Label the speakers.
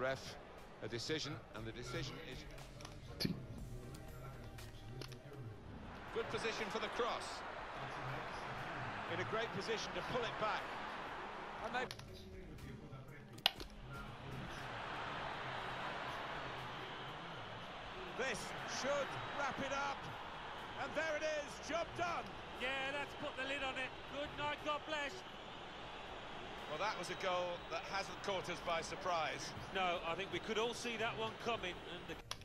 Speaker 1: ref a decision, and the decision is... Good position for the cross. In a great position to pull it back. And they... This should wrap it up. And there it is, job done.
Speaker 2: Yeah, that's put the lid on it. Good night, God bless.
Speaker 1: Well, that was a goal that hasn't caught us by surprise.
Speaker 2: No, I think we could all see that one coming. And the